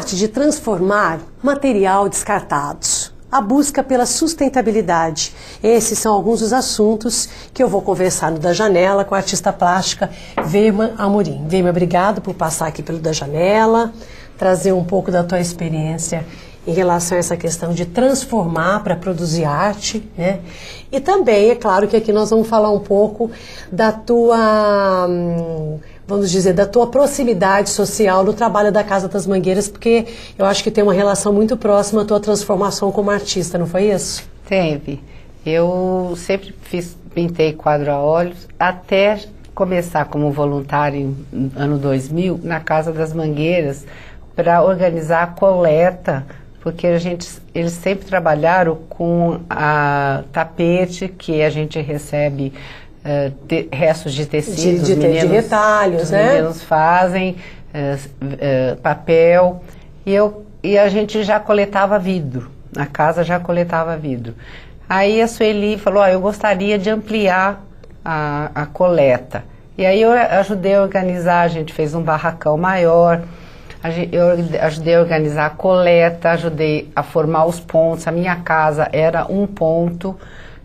arte de transformar material descartados. A busca pela sustentabilidade. Esses são alguns dos assuntos que eu vou conversar no Da Janela com a artista plástica Vilma Amorim. Vilma, obrigado por passar aqui pelo Da Janela, trazer um pouco da tua experiência em relação a essa questão de transformar para produzir arte, né? E também, é claro que aqui nós vamos falar um pouco da tua, vamos dizer, da tua proximidade social no trabalho da Casa das Mangueiras, porque eu acho que tem uma relação muito próxima à tua transformação como artista, não foi isso? Teve. Eu sempre pintei quadro a óleo, até começar como voluntário no ano 2000, na Casa das Mangueiras, para organizar a coleta, porque eles sempre trabalharam com a tapete que a gente recebe restos de tecido, de retalhos, né? Os meninos fazem papel e a gente já coletava vidro, a casa já coletava vidro. Aí a Sueli falou, eu gostaria de ampliar a coleta. E aí eu ajudei a organizar, a gente fez um barracão maior, eu ajudei a organizar a coleta, ajudei a formar os pontos. A minha casa era um ponto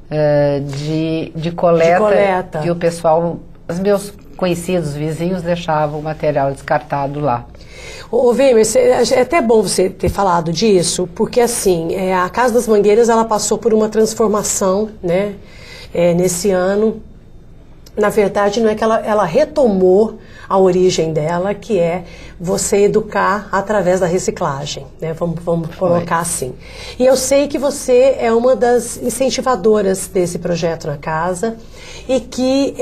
de coleta. E o pessoal, os meus conhecidos vizinhos deixavam o material descartado lá. Ô Vilma, é até bom você ter falado disso, porque assim, a Casa das Mangueiras ela passou por uma transformação, né, nesse ano. Na verdade, não é que ela retomou a origem dela, que é você educar através da reciclagem, né? Vamos colocar assim. E eu sei que você é uma das incentivadoras desse projeto na casa e que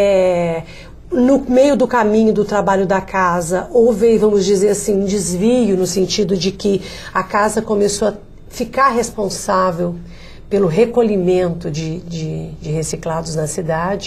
no meio do caminho do trabalho da casa houve, vamos dizer assim, um desvio no sentido de que a casa começou a ficar responsável pelo recolhimento de reciclados na cidade,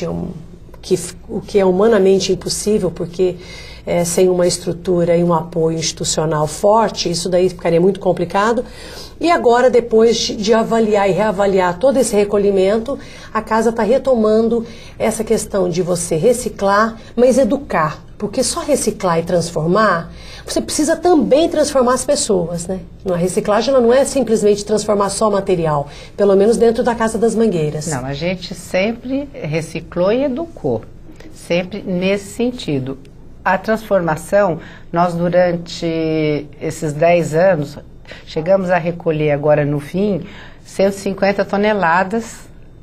o que é humanamente impossível, porque sem uma estrutura e um apoio institucional forte, isso daí ficaria muito complicado. E agora, depois de avaliar e reavaliar todo esse recolhimento, a casa está retomando essa questão de você reciclar, mas educar. Porque só reciclar e transformar, você precisa também transformar as pessoas, né? A reciclagem ela não é simplesmente transformar só material, pelo menos dentro da Casa das Mangueiras. Não, a gente sempre reciclou e educou, sempre nesse sentido. A transformação, nós durante esses 10 anos, chegamos a recolher agora no fim 150 toneladas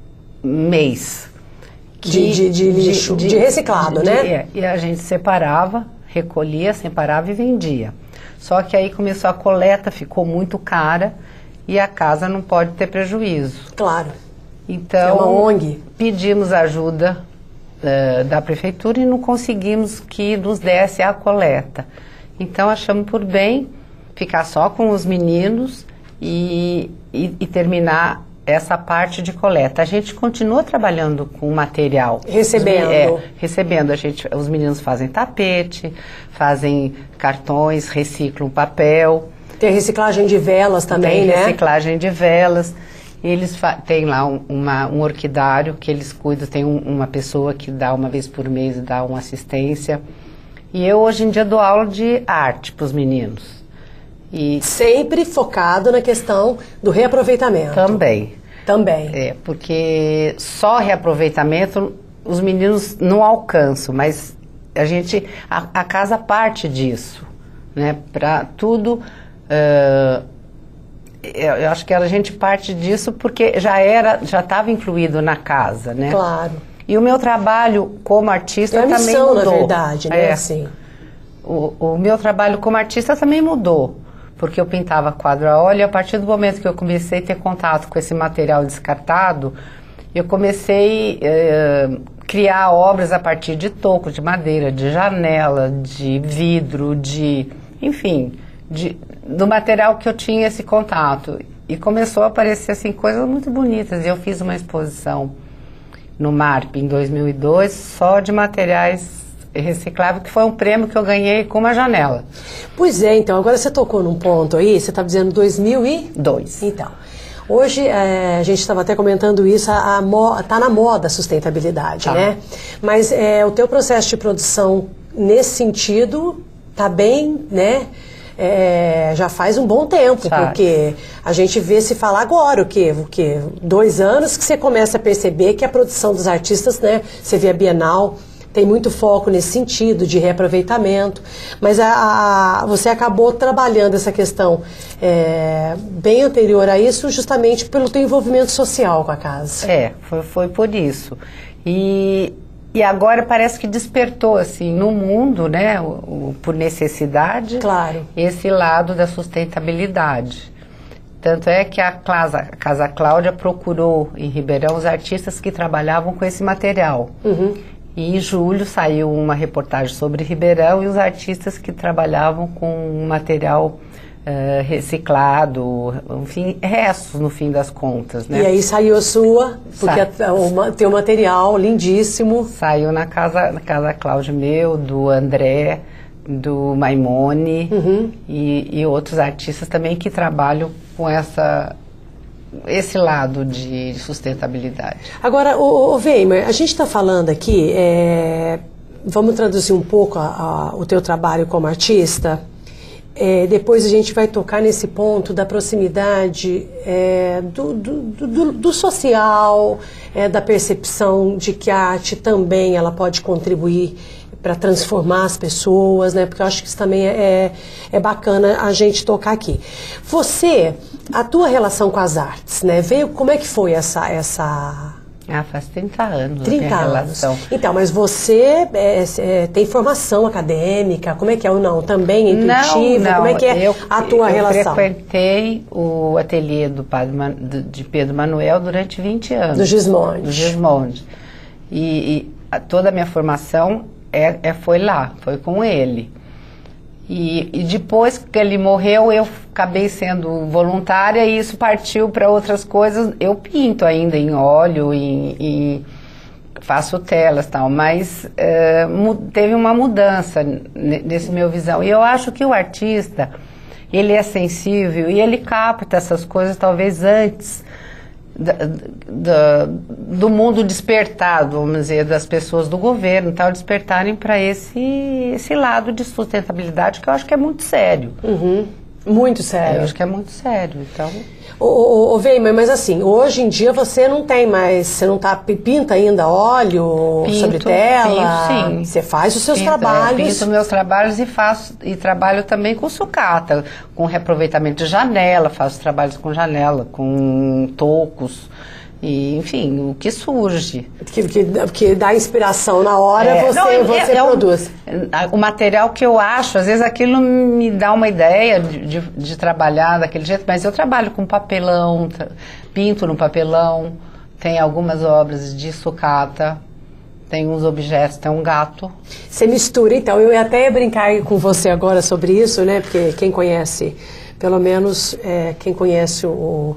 mês. De lixo, de reciclado, né? E a gente separava, recolhia, separava e vendia. Só que aí começou a coleta, ficou muito cara e a casa não pode ter prejuízo. Claro. Então, é uma ONG. Pedimos ajuda da prefeitura e não conseguimos que nos desse a coleta. Então achamos por bem ficar só com os meninos e terminar essa parte de coleta. A gente continua trabalhando com material. Recebendo. Recebendo. Os meninos fazem tapete, fazem cartões, reciclam papel. Tem reciclagem de velas também, né? Tem reciclagem de velas. Eles têm lá um orquidário que eles cuidam, tem uma pessoa que dá uma vez por mês, dá uma assistência. E eu hoje em dia dou aula de arte para os meninos. E sempre focado na questão do reaproveitamento. Também. Porque só reaproveitamento os meninos não alcançam, mas a casa parte disso, né? Para tudo, eu acho que a gente parte disso porque já estava incluído na casa, né? Claro. E o meu trabalho como artista também missão, mudou. Na verdade, né? Assim. O meu trabalho como artista também mudou. Porque eu pintava quadro a óleo e a partir do momento que eu comecei a ter contato com esse material descartado, eu comecei a criar obras a partir de toco, de madeira, de janela, de vidro, enfim, do material que eu tinha esse contato. E começou a aparecer assim, coisas muito bonitas. E eu fiz uma exposição no MARP em 2002 só de materiais reciclável, que foi um prêmio que eu ganhei com uma janela. Pois é, então, agora você tocou num ponto aí, você está dizendo 2002. Então, hoje, a gente estava até comentando isso, está na moda a sustentabilidade, né? Mas o teu processo de produção, nesse sentido, está bem, né? já faz um bom tempo, porque a gente vê se falar agora, o quê? 2 anos que você começa a perceber que a produção dos artistas, né, você vê a Bienal, tem muito foco nesse sentido de reaproveitamento, mas você acabou trabalhando essa questão bem anterior a isso, justamente pelo teu envolvimento social com a casa. Foi por isso. E agora parece que despertou, assim, no mundo, né, por necessidade, claro, esse lado da sustentabilidade. Tanto é que a Casa Cláudia procurou em Ribeirão os artistas que trabalhavam com esse material. Uhum. E em julho saiu uma reportagem sobre Ribeirão e os artistas que trabalhavam com material reciclado, enfim, restos no fim das contas, né? E aí saiu a sua, porque tem um material lindíssimo. Saiu na Casa Cláudia meu, do André, do Maimone, uhum, e outros artistas também que trabalham com esse lado de sustentabilidade. Agora, o Weimer, a gente está falando aqui, vamos traduzir um pouco o teu trabalho como artista, depois a gente vai tocar nesse ponto da proximidade do social, da percepção de que a arte também ela pode contribuir para transformar as pessoas, né? Porque eu acho que isso também é bacana a gente tocar aqui. A tua relação com as artes, né? Como é que foi essa... faz 30 anos 30 a relação. Anos. Então, mas você tem formação acadêmica, como é que é ou não? Também é intuitiva? Não, como é que é a tua relação? Eu frequentei o ateliê de Pedro Manuel durante 20 anos. Do Gismonde. Do Gismonde. E toda a minha formação foi lá, foi com ele. E depois que ele morreu, eu acabei sendo voluntária e isso partiu para outras coisas. Eu pinto ainda em óleo e faço telas e tal, mas teve uma mudança nesse meu visão. E eu acho que o artista, ele é sensível e ele capta essas coisas talvez antes do mundo despertado, vamos dizer, das pessoas do governo, tal, despertarem para esse lado de sustentabilidade que eu acho que é muito sério. Uhum. Muito sério. Eu acho que é muito sério, então... Weimer, mas assim, hoje em dia você não tem mais, você não pinta ainda óleo sobre tela? Pinto, sim. Você faz os seus trabalhos? Pinto meus trabalhos e trabalho também com sucata, com reaproveitamento de janela, faço trabalhos com janela, com tocos, e, enfim, o que surge. Que dá inspiração na hora, você produz. O material que eu acho, às vezes aquilo me dá uma ideia de trabalhar daquele jeito, mas eu trabalho com papelão, pinto no papelão, tem algumas obras de sucata, tem uns objetos, tem um gato. Você mistura, então, eu ia até brincar com você agora sobre isso, né, porque quem conhece, pelo menos quem conhece o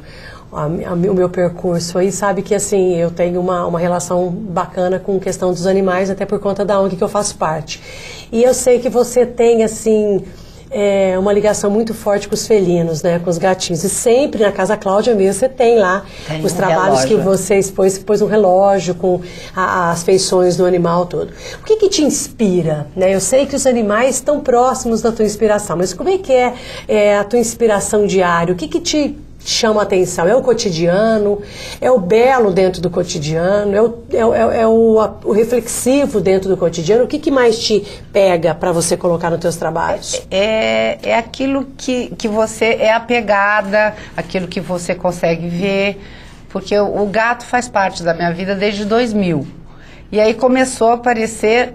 meu percurso aí sabe que assim eu tenho uma relação bacana com a questão dos animais, até por conta da ONG que eu faço parte. E eu sei que você tem assim uma ligação muito forte com os felinos, né, com os gatinhos. E sempre na Casa Cláudia mesmo você tem lá os trabalhos que você pôs um relógio com as feições do animal todo. O que te inspira? Né? Eu sei que os animais estão próximos da tua inspiração, mas como é que é a tua inspiração diária? O que te chama a atenção? É o cotidiano? É o belo dentro do cotidiano? É o reflexivo dentro do cotidiano? O que mais te pega para você colocar nos teus trabalhos? É aquilo que você é apegada, aquilo que você consegue ver, porque o gato faz parte da minha vida desde 2000. E aí começou a aparecer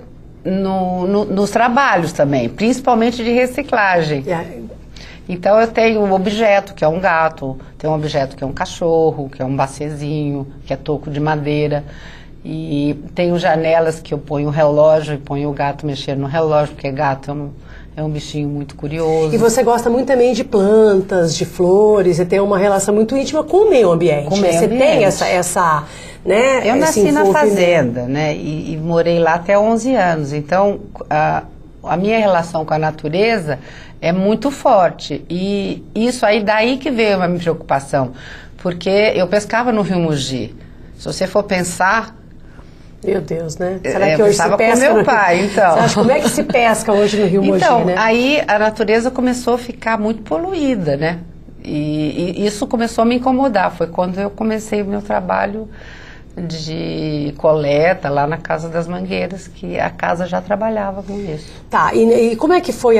nos trabalhos também, principalmente de reciclagem. Então eu tenho um objeto que é um gato, tenho um objeto que é um cachorro, que é um bacezinho, que é toco de madeira. E tenho janelas que eu ponho o relógio e ponho o gato mexendo no relógio, porque gato é um bichinho muito curioso. E você gosta muito também de plantas, de flores, você tem uma relação muito íntima com o meio ambiente. Com o meio ambiente. Você tem essa né? Eu nasci na fazenda, né? E morei lá até 11 anos. Então a minha relação com a natureza é muito forte, e isso aí, daí que veio a minha preocupação, porque eu pescava no Rio Mogi. Se você for pensar, Meu Deus, né? Será que hoje se pesca com meu pai, então. Você acha como é que se pesca hoje no Rio Mogi, Então, né? aí a natureza começou a ficar muito poluída, né? E isso começou a me incomodar. Foi quando eu comecei o meu trabalho de coleta lá na Casa das Mangueiras, que a casa já trabalhava com isso. Tá, e como é que foi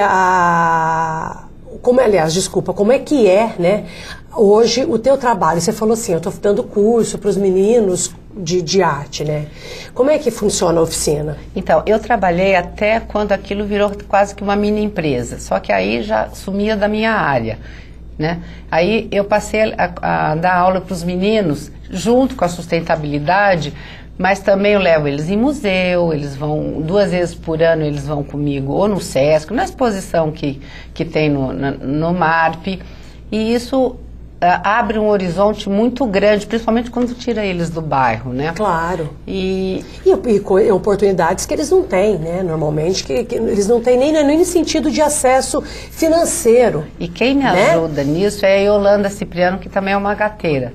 como é que é, né, hoje o teu trabalho? Você falou assim, eu estou dando curso para os meninos de arte, né? Como é que funciona a oficina? Então, eu trabalhei até quando aquilo virou quase que uma mini empresa, só que aí já sumia da minha área, né? Aí eu passei a dar aula para os meninos, junto com a sustentabilidade, mas também eu levo eles em museu, eles vão 2 vezes por ano, eles vão comigo ou no Sesc, na exposição que tem no MARP, e isso abre um horizonte muito grande, principalmente quando tira eles do bairro, né? Claro. E oportunidades que eles não têm, né? Normalmente, que eles não têm nem no sentido de acesso financeiro. E quem me ajuda nisso é a Yolanda Cipriano, que também é uma gateira.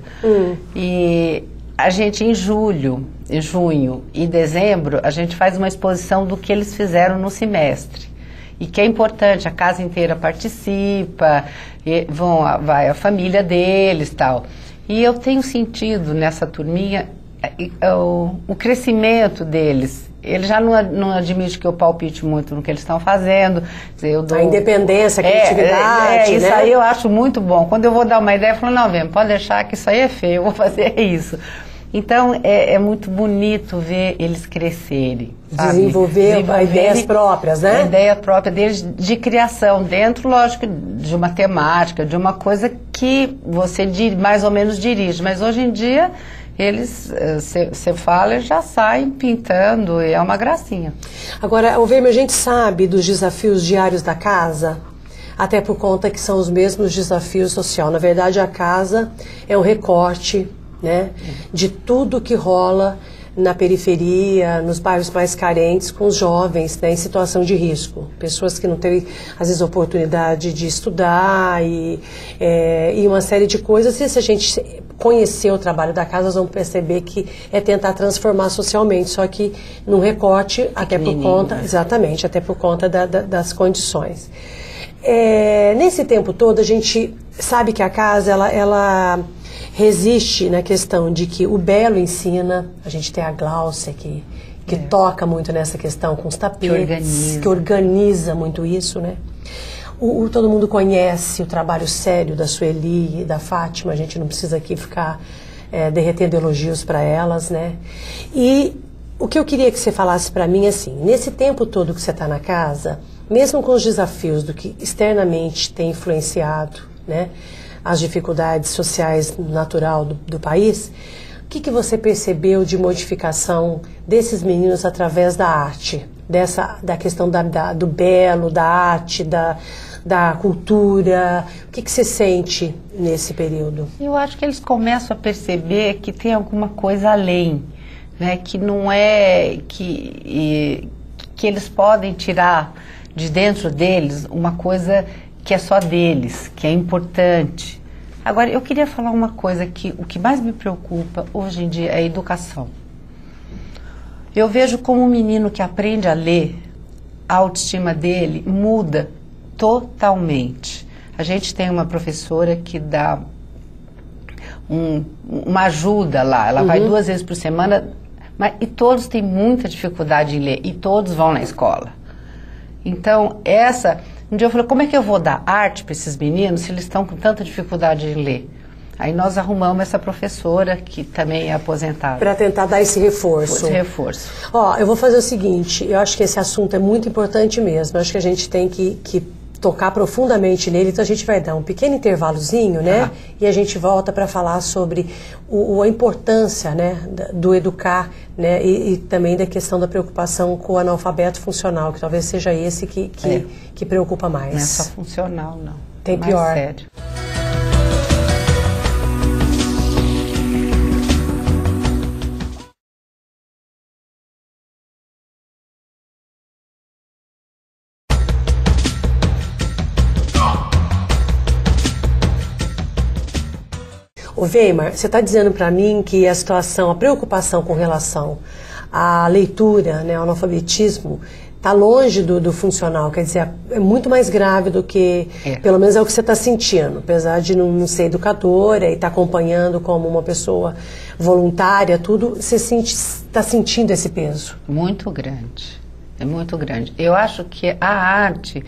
E a gente, em junho e dezembro, a gente faz uma exposição do que eles fizeram no semestre. E que é importante, a casa inteira participa, vai a família deles e tal. E eu tenho sentido nessa turminha o crescimento deles. Ele já não admite que eu palpite muito no que eles estão fazendo. Eu dou, a independência, a criatividade, isso né? aí eu acho muito bom. Quando eu vou dar uma ideia, eu falo, não, Vênia, pode deixar que isso aí é feio, eu vou fazer isso. Então, é muito bonito ver eles crescerem, sabe? Desenvolver ideias próprias, né? A ideia própria deles de criação, dentro, lógico, de uma temática, de uma coisa que você mais ou menos dirige. Mas hoje em dia, eles, você fala, eles já saem pintando, e é uma gracinha. Agora, Vênia, a gente sabe dos desafios diários da casa, até por conta que são os mesmos desafios sociais. Na verdade, a casa é um recorte, né, de tudo que rola na periferia, nos bairros mais carentes, com os jovens, né, em situação de risco. Pessoas que não têm, às vezes, oportunidade de estudar e uma série de coisas. E se a gente conhecer o trabalho da casa, nós vamos perceber que é tentar transformar socialmente, só que num recorte, até por conta, exatamente, até por conta das condições. Nesse tempo todo, a gente sabe que a casa, ela resiste na questão de que o belo ensina, a gente tem a Gláucia que toca muito nessa questão com os tapetes, que organiza muito isso, né? Todo mundo conhece o trabalho sério da Sueli e da Fátima, a gente não precisa aqui ficar derretendo elogios para elas, né? E o que eu queria que você falasse para mim é assim, nesse tempo todo que você está na casa, mesmo com os desafios do que externamente tem influenciado, né, as dificuldades sociais natural do país, o que você percebeu de modificação desses meninos através da arte? Da questão do belo, da arte, da cultura? O que você sente nesse período? Eu acho que eles começam a perceber que tem alguma coisa além, né? Que não é que eles podem tirar de dentro deles uma coisa que é só deles, que é importante. Agora, eu queria falar uma coisa que o que mais me preocupa hoje em dia é a educação. Eu vejo como um menino que aprende a ler, a autoestima dele muda totalmente. A gente tem uma professora que dá uma ajuda lá, ela vai 2 vezes por semana, e todos têm muita dificuldade em ler, e todos vão na escola. Então, um dia eu falei, como é que eu vou dar arte para esses meninos se eles estão com tanta dificuldade em ler? Aí nós arrumamos essa professora, que também é aposentada. Para tentar dar esse reforço. Esse reforço. Eu vou fazer o seguinte, eu acho que esse assunto é muito importante mesmo, eu acho que a gente tem que tocar profundamente nele, então a gente vai dar um pequeno intervalozinho, né? E a gente volta para falar sobre a importância, né, do educar, né, e também da questão da preocupação com o analfabeto funcional, que talvez seja esse que preocupa mais. Não é só funcional, não. Tem pior. Sério. Weimar, você está dizendo para mim que a preocupação com relação a leitura, né, o analfabetismo, está longe do funcional, quer dizer, é muito mais grave do que, pelo menos é o que você está sentindo, apesar de não ser educadora e estar acompanhando como uma pessoa voluntária, tudo, você está sentindo esse peso? Muito grande, é muito grande. Eu acho que a arte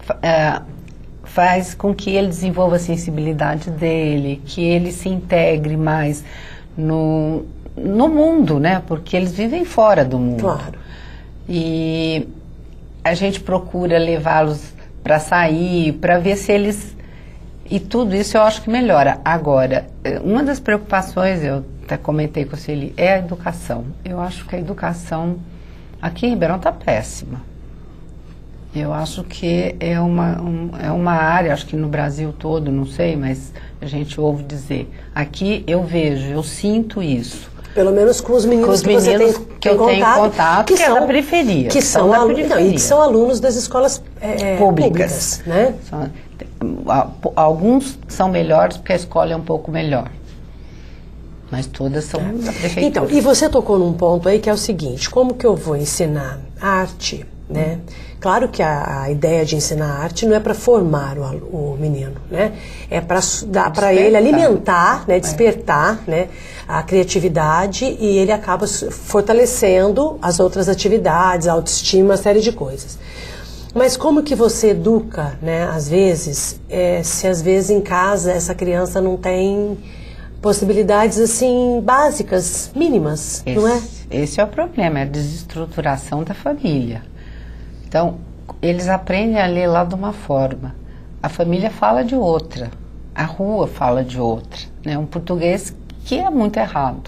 faz com que ele desenvolva a sensibilidade dele, que ele se integre mais no mundo, né? Porque eles vivem fora do mundo. Claro. E a gente procura levá-los para sair, para ver se eles... E tudo isso eu acho que melhora. Agora, uma das preocupações, eu até comentei com você ali, é a educação. Eu acho que a educação aqui em Ribeirão está péssima. Eu acho que é uma área, acho que no Brasil todo, não sei, mas a gente ouve dizer. Aqui eu vejo, eu sinto isso. Pelo menos com os meninos que você tem contato, que são da periferia. Que são alunos das escolas públicas, né? Alguns são melhores porque a escola é um pouco melhor. Mas todas são da prefeitura. Então, e você tocou num ponto aí que é o seguinte, como que eu vou ensinar arte, né? Claro que a ideia de ensinar arte não é para formar o menino, né? É para dar para ele alimentar, né? Despertar, né? A criatividade, e ele acaba fortalecendo as outras atividades, a autoestima, uma série de coisas. Mas como que você educa, né? Às vezes, se às vezes em casa essa criança não tem possibilidades assim básicas, mínimas, não é? Esse é o problema, é a desestruturação da família. Então, eles aprendem a ler lá de uma forma, a família fala de outra, a rua fala de outra, né? Um português que é muito errado.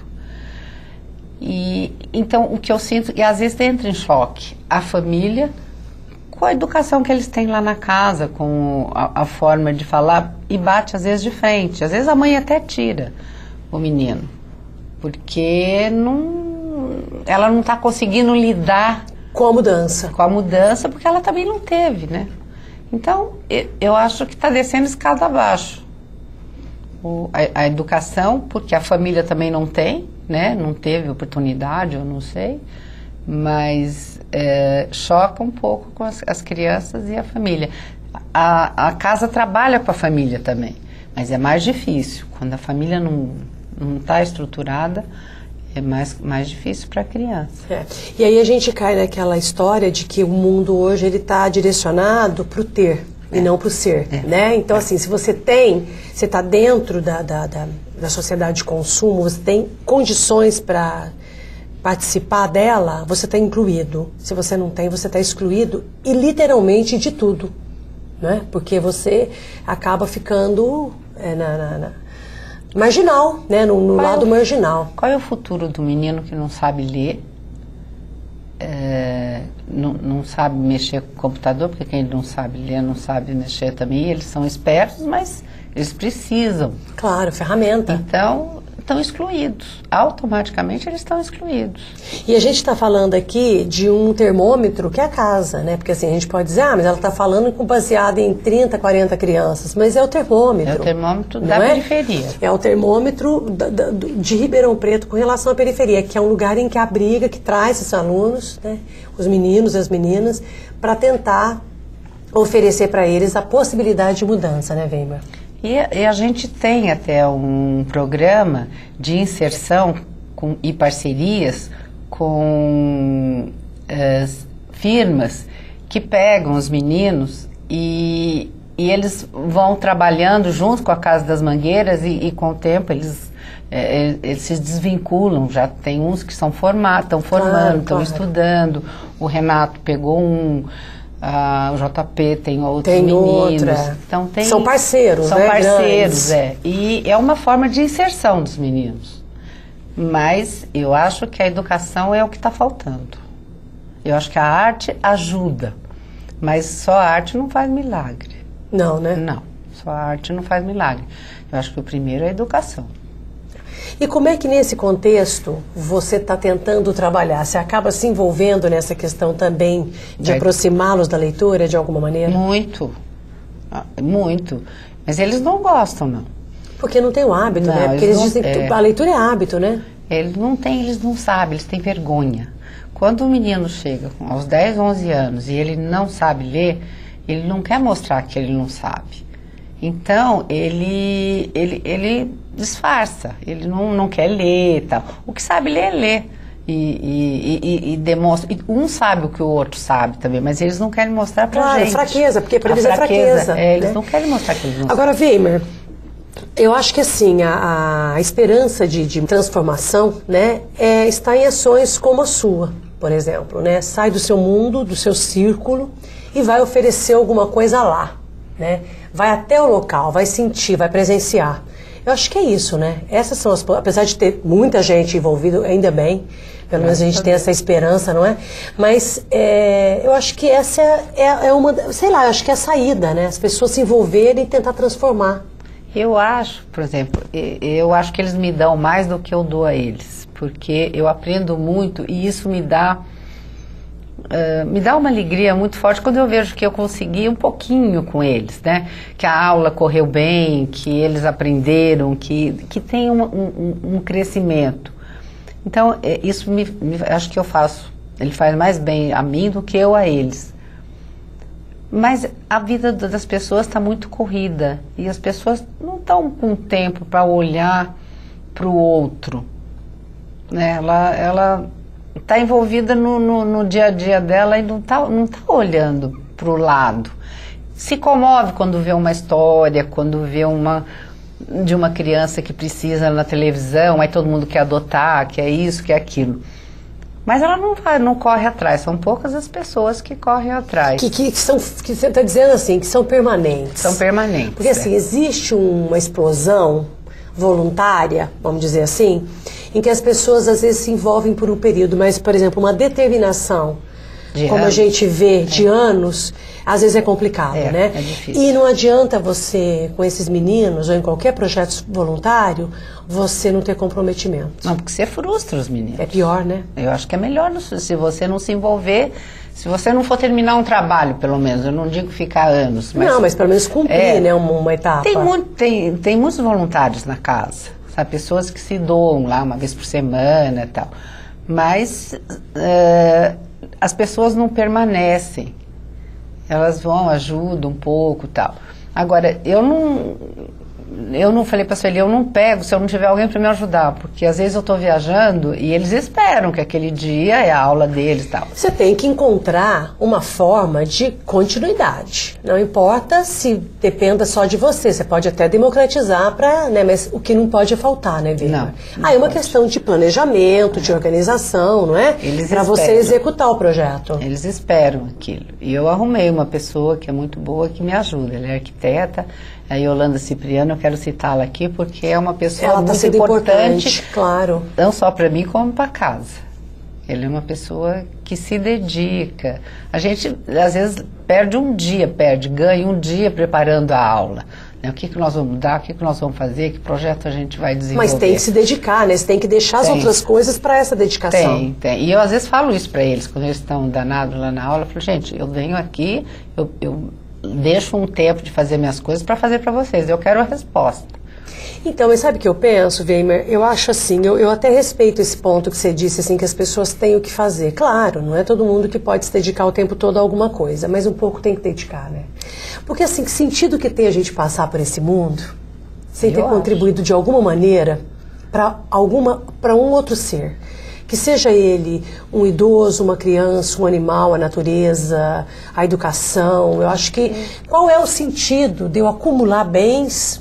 E então o que eu sinto, e às vezes entra em choque, a família com a educação que eles têm lá na casa, com a forma de falar, e bate às vezes de frente. Às vezes a mãe até tira o menino, porque ela não está conseguindo lidar com a mudança. Com a mudança, porque ela também não teve, né? Então, eu acho que está descendo escada abaixo. A educação, porque a família também não tem, né? Não teve oportunidade, eu não sei, mas choca um pouco com as crianças e a família. A casa trabalha com a família também, mas é mais difícil. Quando a família não está estruturada, é mais difícil para a criança. E aí a gente cai naquela história de que o mundo hoje ele está direcionado para o ter e não para o ser, né? Então assim, se você está dentro da sociedade de consumo, você tem condições para participar dela, você está incluído. Se você não tem, você está excluído, e literalmente de tudo, né? Porque você acaba ficando marginal, né? No lado marginal. Qual é o futuro do menino que não sabe ler, não sabe mexer com o computador, porque quem não sabe ler não sabe mexer também, eles são espertos, mas eles precisam. Claro, ferramenta. Então, estão excluídos. Automaticamente eles estão excluídos. E a gente está falando aqui de um termômetro que é a casa, né? Porque assim, a gente pode dizer, mas ela está falando baseada em 30, 40 crianças, mas é o termômetro. É o termômetro da periferia. É o termômetro de Ribeirão Preto com relação à periferia, que é um lugar em que abriga, que traz esses alunos, né? Os meninos e as meninas, para tentar oferecer para eles a possibilidade de mudança, né, Weimar? E a gente tem até um programa de inserção e parcerias com firmas que pegam os meninos e eles vão trabalhando junto com a Casa das Mangueiras e com o tempo eles se desvinculam. Já tem uns que estão estão formando, estão estudando. O Renato pegou o JP tem outros meninos. Então, são parceiros, são né? parceiros, E é uma forma de inserção dos meninos. Mas eu acho que a educação é o que está faltando. Eu acho que a arte ajuda, mas só a arte não faz milagre. Não, né? Não, só a arte não faz milagre. Eu acho que o primeiro é a educação. E como é que nesse contexto você está tentando trabalhar? Você acaba se envolvendo nessa questão também de aproximá-los da leitura de alguma maneira? Muito, muito. Mas eles não gostam, não. Porque não tem o hábito, né? Porque eles dizem que a leitura é hábito, né? Eles não sabem, eles têm vergonha. Quando o menino chega aos 10, 11 anos e ele não sabe ler, ele não quer mostrar que ele não sabe. Então, ele disfarça, ele não quer ler e tal. O que sabe ler, lê. E demonstra. Um sabe o que o outro sabe também, mas eles não querem mostrar pra gente. Claro, fraqueza, porque para eles é fraqueza. Eles né? não querem mostrar que eles não Agora, Weimar, eu acho que assim, a esperança de transformação, né, está em ações como a sua, por exemplo, né? Sai do seu mundo, do seu círculo e vai oferecer alguma coisa lá, né? Vai até o local, vai sentir, vai presenciar. Eu acho que é isso, né? Essas são as, apesar de ter muita gente envolvida, ainda bem, pelo menos a gente tem essa esperança, não é? Mas eu acho que essa é uma, sei lá, eu acho que é a saída, né? As pessoas se envolverem e tentar transformar. Eu acho, por exemplo, eu acho que eles me dão mais do que eu dou a eles, porque eu aprendo muito e isso me dá uma alegria muito forte quando eu vejo que eu consegui um pouquinho com eles, né? Que a aula correu bem, que eles aprenderam, que tem um crescimento. Então, isso acho que ele faz mais bem a mim do que eu a eles. Mas a vida das pessoas está muito corrida e as pessoas não estão com tempo para olhar para o outro, né? Ela está envolvida no dia a dia dela e não tá olhando para o lado. Se comove quando vê uma história, quando vê de uma criança que precisa na televisão, aí todo mundo quer adotar, quer isso, quer aquilo. Mas ela não corre atrás, são poucas as pessoas que correm atrás. Que você está dizendo assim, que são permanentes. São permanentes. Porque assim, existe uma explosão voluntária, vamos dizer assim, em que as pessoas às vezes se envolvem por um período, mas, por exemplo, uma determinação, como a gente vê, de anos, às vezes é complicado, né? É difícil. E não adianta você, com esses meninos, ou em qualquer projeto voluntário, você não ter comprometimento. Não, porque você frustra os meninos. É pior, né? Eu acho que é melhor se você não se envolver, se você não for terminar um trabalho, pelo menos. Eu não digo ficar anos. Mas pelo menos cumprir, né, uma etapa. Tem muitos voluntários na casa, sabe? Pessoas que se doam lá uma vez por semana e tal. Mas as pessoas não permanecem. Elas vão, ajudam um pouco e tal. Agora, eu não falei para a Sueli, eu não pego se eu não tiver alguém para me ajudar, porque às vezes eu estou viajando e eles esperam que aquele dia é a aula deles e tal. Você tem que encontrar uma forma de continuidade. Não importa se dependa só de você, você pode até democratizar para, né, mas o que não pode é faltar, né, Weimar? Não é uma questão de planejamento, de organização, não é? Para você executar o projeto. Eles esperam aquilo. E eu arrumei uma pessoa que é muito boa que me ajuda. Ela é arquiteta. A Yolanda Cipriano, eu quero citá-la aqui porque é uma pessoa muito importante, claro. Não só para mim, como para casa. Ele é uma pessoa que se dedica. A gente, às vezes, ganha um dia preparando a aula. Né? O que nós vamos dar, o que nós vamos fazer, que projeto a gente vai desenvolver. Mas tem que se dedicar, né? Você tem que deixar as outras coisas para essa dedicação. Tem. E eu, às vezes, falo isso para eles, quando eles estão danados lá na aula. Eu falo, gente, eu venho aqui, eu deixo um tempo de fazer minhas coisas para fazer para vocês. Eu quero a resposta. Então, mas sabe o que eu penso, Weimar? Eu acho assim, eu até respeito esse ponto que você disse, assim, que as pessoas têm o que fazer. Claro, não é todo mundo que pode se dedicar o tempo todo a alguma coisa, mas um pouco tem que dedicar, né? Porque assim, que sentido que tem a gente passar por esse mundo sem ter contribuído de alguma maneira para um outro ser? Que seja ele um idoso, uma criança, um animal, a natureza, a educação. Eu acho que qual é o sentido de eu acumular bens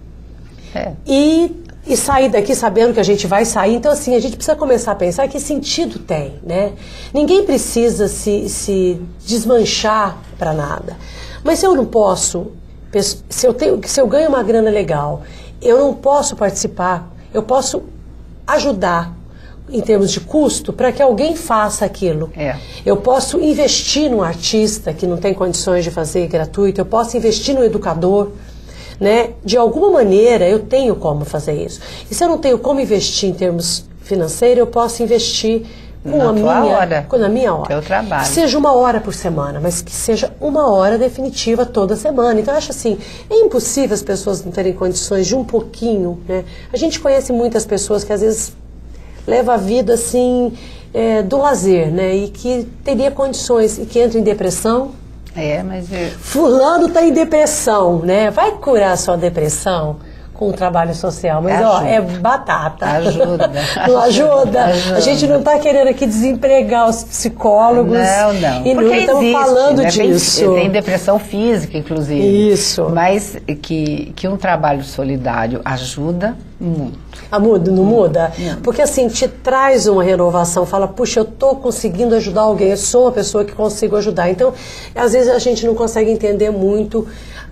e sair daqui sabendo que a gente vai sair? Então, assim, a gente precisa começar a pensar que sentido tem, né? Ninguém precisa se desmanchar para nada. Mas se eu não posso, se eu ganho uma grana legal, eu não posso participar, eu posso ajudar em termos de custo, para que alguém faça aquilo. Eu posso investir num artista que não tem condições de fazer gratuito, eu posso investir no educador, né? De alguma maneira eu tenho como fazer isso. E se eu não tenho como investir em termos financeiros, eu posso investir na minha hora. Teu trabalho. Que seja 1 hora por semana, mas que seja 1 hora definitiva toda semana. Então eu acho assim, é impossível as pessoas não terem condições de um pouquinho, né? A gente conhece muitas pessoas que às vezes leva a vida assim, do lazer, né? E que teria condições, e que entra em depressão. Mas... Fulano está em depressão, né? Vai curar a sua depressão com o trabalho social, mas ajuda. É batata. Ajuda. Não ajuda? A gente não está querendo aqui desempregar os psicólogos. Não. E não estamos falando né? disso. Tem depressão física, inclusive. Isso. Mas que um trabalho solidário ajuda muito. Não muda? Porque assim, te traz uma renovação, fala, puxa, eu estou conseguindo ajudar alguém, eu sou uma pessoa que consigo ajudar. Então, às vezes a gente não consegue entender muito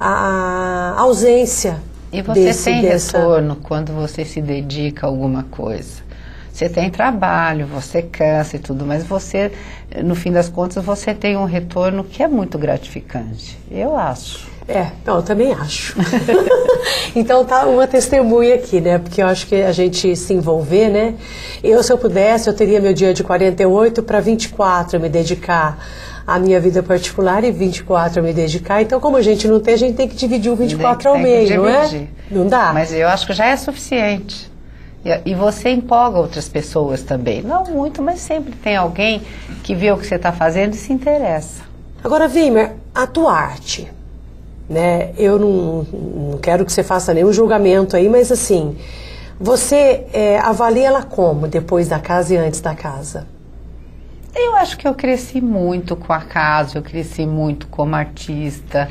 a ausência. E você tem retorno quando você se dedica a alguma coisa. Você tem trabalho, você cansa e tudo, mas você, no fim das contas, você tem um retorno que é muito gratificante. Eu acho. Eu também acho. Então tá uma testemunha aqui, né? Porque eu acho que a gente se envolver, né? Se eu pudesse, eu teria meu dia de 48 para 24 me dedicar à minha vida particular e 24 a me dedicar. Então, como a gente não tem, a gente tem que dividir o 24 ao meio, não é? Não dá? Mas eu acho que já é suficiente. E você empolga outras pessoas também. Não muito, mas sempre tem alguém que vê o que você está fazendo e se interessa. Agora, Weimer, a tua arte, né? Eu não quero que você faça nenhum julgamento aí, mas assim, você avalia ela como depois da casa e antes da casa? Eu acho que eu cresci muito com a casa, eu cresci muito como artista.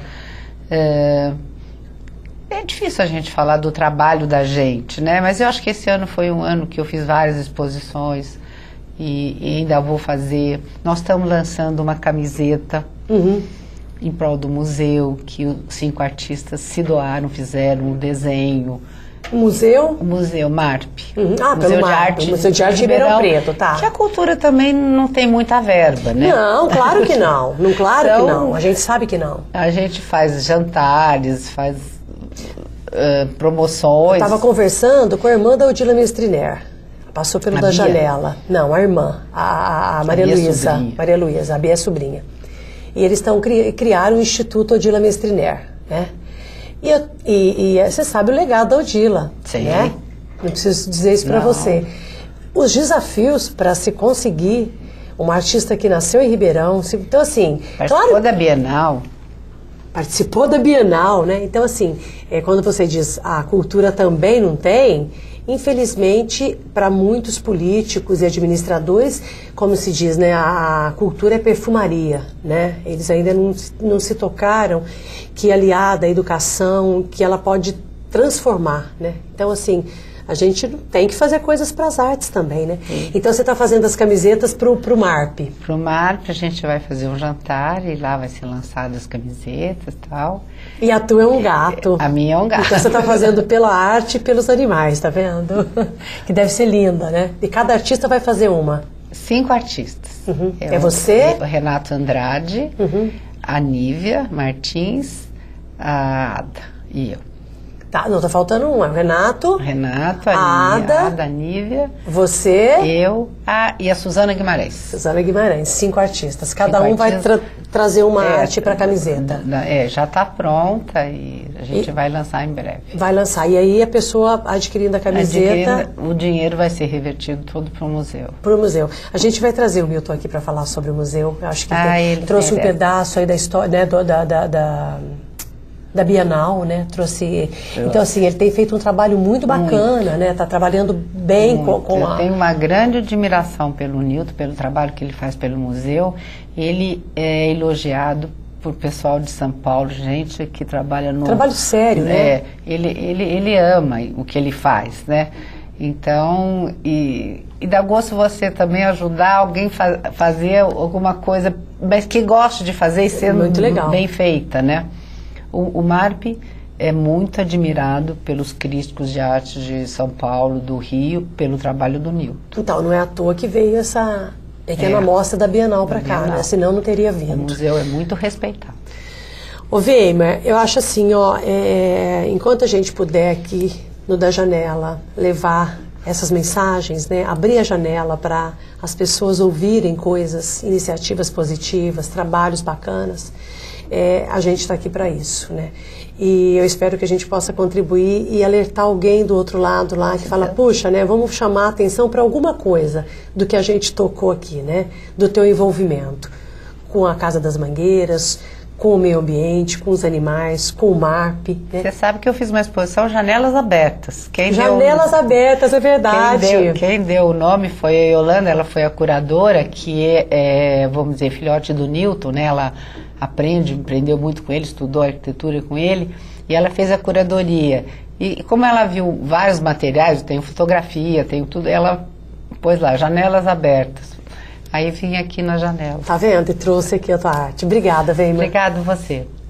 É difícil a gente falar do trabalho da gente, né? Mas eu acho que esse ano foi um ano que eu fiz várias exposições e ainda vou fazer. Nós estamos lançando uma camiseta em prol do museu, que os 5 artistas se doaram, fizeram um desenho. O museu? O Museu MARP. Museu de Arte. Museu de Arte de Ribeirão Preto, tá. Que a cultura também não tem muita verba, né? Não, claro que não. Claro que não. A gente sabe que não. A gente faz jantares, faz promoções. Eu estava conversando com a irmã da Odila Mestriner. Passou pelo da janela. Não, a irmã, a Maria Luísa. Maria Luísa, a Bia é sobrinha. E eles criaram o Instituto Odila Mestriner, né? E você sabe o legado da Odila, né? Não preciso dizer isso para você. Os desafios para se conseguir uma artista que nasceu em Ribeirão, então assim... Participou da Bienal. Participou da Bienal, né? Então assim, quando você diz a cultura também não tem... Infelizmente, para muitos políticos e administradores, como se diz, né, a cultura é perfumaria, né? Eles ainda não se tocaram que aliada à educação, que ela pode transformar, né? Então, assim, a gente tem que fazer coisas para as artes também, né? Então, você está fazendo as camisetas para o MARP. Para o MARP, a gente vai fazer um jantar e lá vai ser lançadas as camisetas e tal. E a tua é um gato. A minha é um gato. Então você está fazendo pela arte e pelos animais, tá vendo? Que deve ser linda, né? E cada artista vai fazer uma. 5 artistas. É você? O Renato Andrade, a Nívia Martins, a Ada e eu. Tá, não, tá faltando um. É o Renato, a Ada, a Nívia, você, eu e a Suzana Guimarães. Suzana Guimarães, 5 artistas. Cada um vai trazer uma arte para a camiseta. Já está pronta e a gente vai lançar em breve. Vai lançar. E aí a pessoa adquirindo a camiseta... o dinheiro vai ser revertido todo para o museu. Para o museu. A gente vai trazer o Milton aqui para falar sobre o museu. Eu acho que ele trouxe um pedaço aí da história, né, da Bienal, né? Trouxe. Então, assim, ele tem feito um trabalho muito bacana, né? Está trabalhando bem com a... Eu tenho uma grande admiração pelo Nilton, pelo trabalho que ele faz pelo museu. Ele é elogiado por pessoal de São Paulo, gente que trabalha no... Trabalho sério, né? Ele ama o que ele faz, né? Então, e dá gosto você também ajudar alguém a fazer alguma coisa, mas que goste de fazer e sendo muito legal, bem feita, né? O MARP é muito admirado pelos críticos de arte de São Paulo, do Rio, pelo trabalho do Nilton. Então, não é à toa que veio essa pequena mostra da Bienal para cá, né? Senão não teria vindo. O museu é muito respeitado. Ô Weimer, eu acho assim, ó, enquanto a gente puder aqui no Da Janela levar essas mensagens, né, abrir a janela para as pessoas ouvirem coisas, iniciativas positivas, trabalhos bacanas, a gente está aqui para isso, né? E eu espero que a gente possa contribuir e alertar alguém do outro lado lá que fala, puxa, né, vamos chamar a atenção para alguma coisa do que a gente tocou aqui, né? Do teu envolvimento com a Casa das Mangueiras, com o meio ambiente, com os animais, com o MARP. Né? Você sabe que eu fiz uma exposição Janelas Abertas. Janelas Abertas, é verdade. Quem deu o nome foi a Yolanda, ela foi a curadora, que vamos dizer, filhote do Newton, né? Ela aprendeu muito com ele, estudou arquitetura com ele, e ela fez a curadoria. E como ela viu vários materiais, tem fotografia, tem tudo, ela pôs lá, Janelas Abertas. Aí vim aqui na janela. Tá vendo? E trouxe aqui a tua arte. Obrigada, Weimar. Obrigado você.